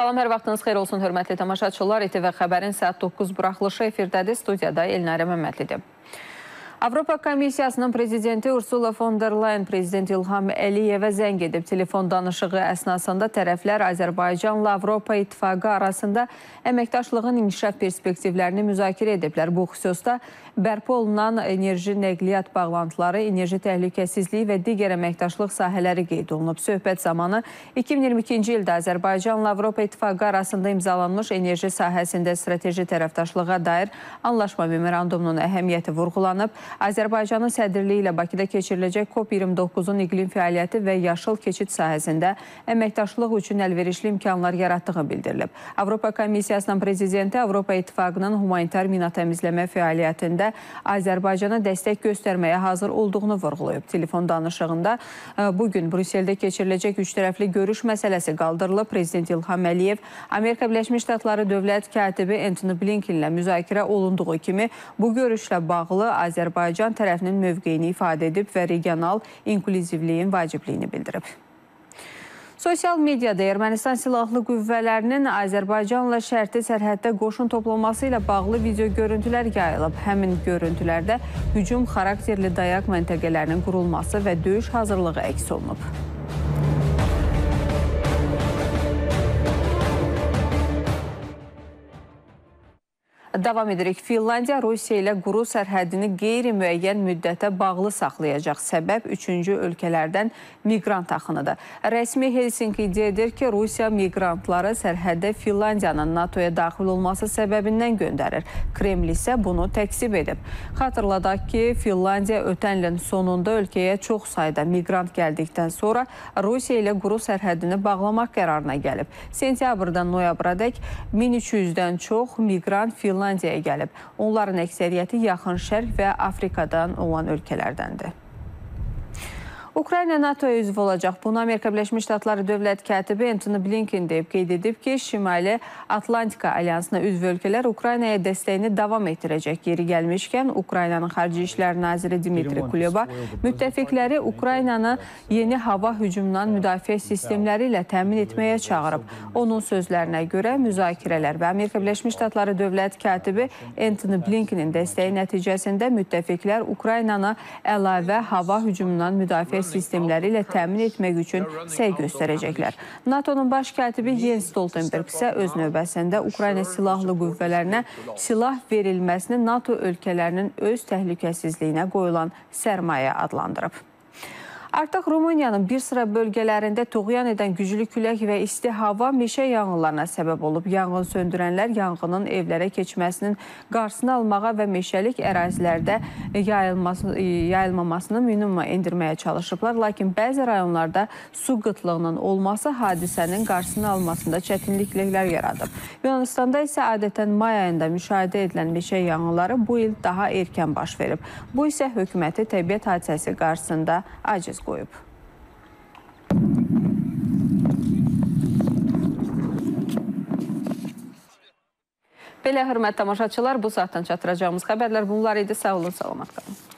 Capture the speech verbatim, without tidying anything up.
Salam, hər vaxtınız xeyir olsun, hörmətli tamaşaçılar. İ T V xəbərin saat doqquz buraxılışı efirdədir. Studiyada Elnarə Məmmədlidir. Avropa Komissiyasının prezidenti Ursula von der Leyen prezident İlham Əliyevə zəng edib. Telefon danışığı əsnasında tərəflər Azərbaycanla Avropa İttifaqı arasında əməkdaşlığın inkişaf perspektivlərini müzakirə ediblər. Bu xüsusda bərpa olunan enerji nəqliyyat bağlantıları, enerji təhlükəsizliyi və digər əməkdaşlıq sahələri qeyd olunub. Söhbət zamanı iki min iyirmi ikinci ildə Azərbaycanla Avropa İttifaqı arasında imzalanmış enerji sahəsində strateji tərəfdaşlığa dair anlaşma memorandumunun əhəmiyyəti vurğulanıb. Azərbaycanın sədrliyi ilə Bakıda keçiriləcək COP iyirmi doqquzun iqlim fəaliyyəti və yaşıl keçid sahəsində əməkdaşlıq üçün əlverişli imkanlar yaratdığı bildirilib. Avropa Komissiyasının prezidenti Avropa İttifaqının humanitar mina təmizləmə fəaliyyətində Azərbaycana dəstək göstərməyə hazır olduğunu vurğulayıb. Telefon danışığında bugün Brüsseldə keçiriləcək üç tərəfli görüş məsələsi qaldırılıb. Prezident İlham Əliyev Amerika Birləşmiş Ştatları dövlət katibi Antony Blinken ilə müzakirə olunduğu kimi bu görüşlə bağlı Azərbaycan Azərbaycan tərəfinin mövqeyini ifadə edib və regional inklüzivliyin vacibliyini bildirib. Sosial mediada Ermənistan Silahlı Qüvvələrinin Azərbaycanla şərti sərhəddə qoşun toplaması ilə bağlı video görüntülər yayılıb. Həmin görüntülərdə hücum xarakterli dayaq məntəqələrinin qurulması və döyüş hazırlığı əks olunub. Davam edirik. Finlandiya Rusiya ilə quru sərhədini qeyri-müəyyən müddətə bağlı saxlayacaq. Səbəb üçüncü ölkələrdən miqrant axınıdır. Rəsmi Helsinki iddia edir ki, Rusiya miqrantları sərhəddə Finlandiyanın NATOya daxil olması səbəbindən göndərir. Kreml isə bunu təksib edib. Xatırladaq ki, Finlandiya ötən ilin sonunda ölkəyə çox sayda miqrant gəldikdən sonra Rusiya ilə quru sərhədini bağlamaq qərarına gəlib. Sentyabrdan noyabradək min üç yüzdən çox miqrant Finlandiyaya Finlandiyaya gəlib. Onların əksəriyyəti Yaxın Şərq və Afrikadan olan ölkələrdəndir. Ukrayna NATOya üzv olacaq. Bunu Amerika Birləşmiş Ştatları dövlət katibi Antony Blinken deyib. Qeyd edib ki, Şimali Atlantika Alyansına üzv ölkələr Ukraynaya dəstəyini davam etdirəcək. Yeri gəlmişkən, Ukraynanın Xarici İşlər Naziri Dmitri Kuleba müttəfiqləri Ukraynanı yeni hava hücumundan müdafiə sistemləri ilə təmin etməyə çağırıb. Onun sözlərinə görə müzakirələr və Amerika Birləşmiş Ştatları dövlət katibi Antony Blinkenin dəstəyi nəticəsində müttəfiqlər Ukraynanı əlavə hava hücumundan müdafiə sistemləri ilə təmin etmək üçün səy göstərəcəklər. NATO'nun baş katibi Jens Stoltenberg isə öz növbəsində Ukrayna silahlı qüvvələrinə silah verilməsini NATO ölkələrinin öz təhlükəsizliyinə qoyulan sərmayə adlandırıb. Artıq Rumıniyanın bir sıra bölgələrində toğyan edən güclü külək və isti hava meşə yanğınlarına səbəb olub. Yanğın söndürənlər yanğının evlərə keçməsinin qarşısını almağa və meşəlik ərazilərdə yayılmamasını minimuma endirməyə çalışıblar. Lakin bəzi rayonlarda su qıtlığının olması hadisənin qarşısını almasında çətinliklər yaradıb. Yunanistanda isə adətən may ayında müşahidə edilən meşə yanğınları bu il daha erkən baş verib. Bu isə hökuməti təbiət hadisəsi qarşısında aciz qoyub. Belə hörmətli tamaşaçılar, bu saatdan çatdıracağımız xəbərlər bunlar idi. Sağ olun, salamat qalın.